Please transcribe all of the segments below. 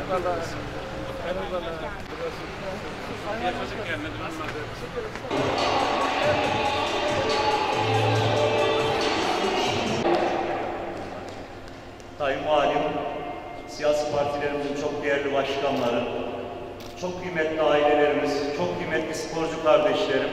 Sayın Valim, siyasi partilerimizin çok değerli başkanları, çok kıymetli ailelerimiz, çok kıymetli sporcu kardeşlerim.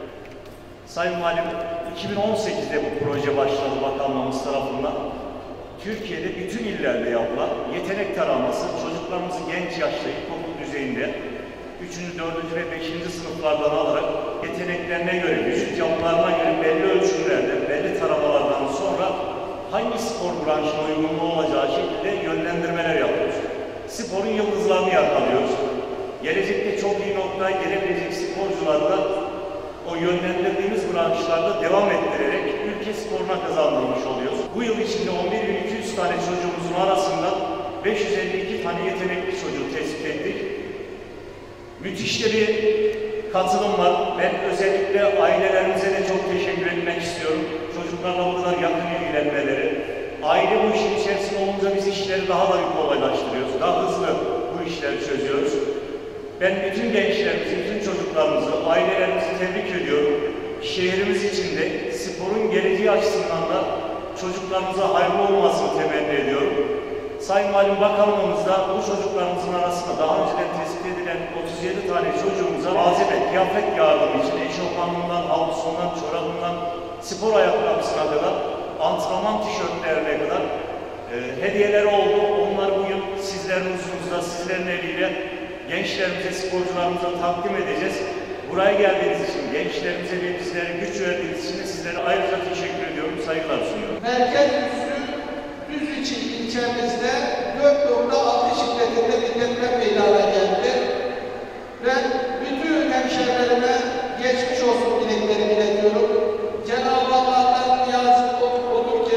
Sayın Valim, 2018'de bu proje başladı bakanlığımız tarafından. Türkiye'de bütün illerde yapılan yetenek taraması çocuklarımızı genç yaşta ilkokul düzeyinde 3. 4. ve 5. sınıflardan alarak yeteneklerine göre, vücut yapılarına göre belli ölçümlerde, belli taramalardan sonra hangi spor branşına uygunluğu olacağı şekilde yönlendirmeler yapıyoruz. Sporun yıldızlarını yakalıyoruz. Gelecekte çok iyi noktaya gelebilecek sporcularla o yönlendirdiğimiz branşlarda devam ettirerek ülke sporuna kazandırmış oluyoruz. Bu yıl içinde 11.200 tane çocuğumuzun arasında 552 tane yetenekli çocuğu tespit ettik. Müthiş de bir katılım var. Ben özellikle ailelerimize de çok teşekkür etmek istiyorum. Çocuklarla bu kadar yakın ilgilenmeleri. Aile bu işin içerisinde olunca biz işleri daha da kolaylaştırıyoruz. Daha hızlı bu işleri çözüyoruz. Ben bütün gençlerimizi, bütün çocuklarımızı, ailelerimizi tebrik ediyorum. Şehrimiz için de sporun geleceği açısından da çocuklarımıza hayırlı olmasını temenni ediyorum. Sayın Valim Bakanlığımızda bu çocuklarımızın arasında daha önceden tespit edilen 37 tane çocuğumuza malzeme, kıyafet yardımı için eşofmanından, havlusundan, çorabından, spor ayakkabısına kadar, antrenman tişörtlerine kadar hediyeler oldu. Onları bugün sizlerin huzurunuzda, sizlerin eliyle gençlerimize, sporcularımıza takdim edeceğiz. Buraya geldiğiniz için, gençlerimize ve bizlere güç verdiğiniz için de sizlere ayrıca teşekkür ediyorum, saygılar sunuyorum. Merkez üssü Düzüçi ilçemizde 4.6 şiddetinde bir deprem meydana geldi. Ben bütün hemşehrilerime geçmiş olsun dileklerimi iletiyorum. Cenab-ı Allah'tan niyazım olur ki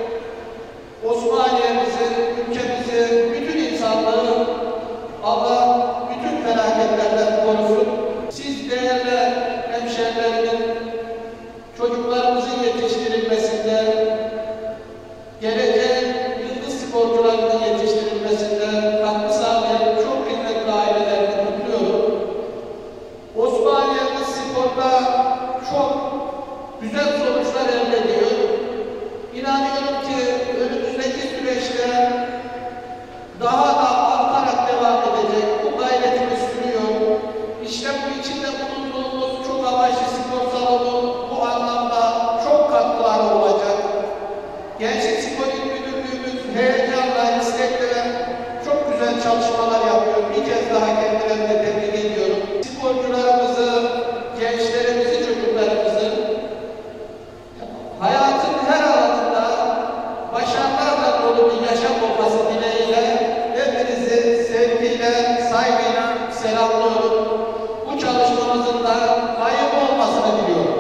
Osmaniye'mizi, ülkemizi, bütün insanlığı Allah bütün felaketlerden korusun. Siz değerli hemşehrilerimin çocuklarımızın yetiştirilmesinde, geleceğin yıldız sporcularının yetiştirilmesinde katkı sağlayan çok kıymetli ailelerini kutluyorum. Osmaniye'miz sporda çok güzel sonuçlar elde ediyor. İnanıyorum ki önümüzdeki süreçte daha da artarak devam edecek. Bu gayretimiz sürüyor. İşte bu içinde bulunduğumuz çok amaçlı spor salonu bu anlamda çok katkıları olacak. Gençlik Spor İl Müdürlüğümüz heyecanla, istekle çok güzel çalışmalar yapıyor. Bir kez daha kendilerine tebrik ediyorum. Sporcularımızı, gençlerimizi, çocuklarımızı hayatın her alanında başarılarla dolu bir yaşam olması dileğiyle hepinizi sevgiyle, saygıyla selamlıyorum. Bu çalışmamızın da hayırlı olmasını diliyorum.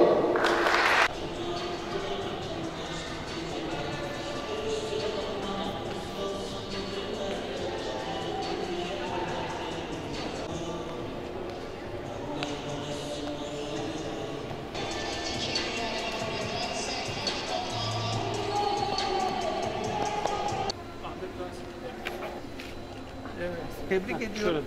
Evet, tebrik ediyorum.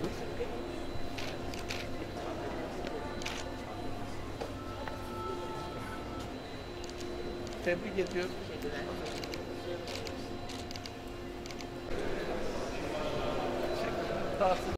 Tebrik ediyorum.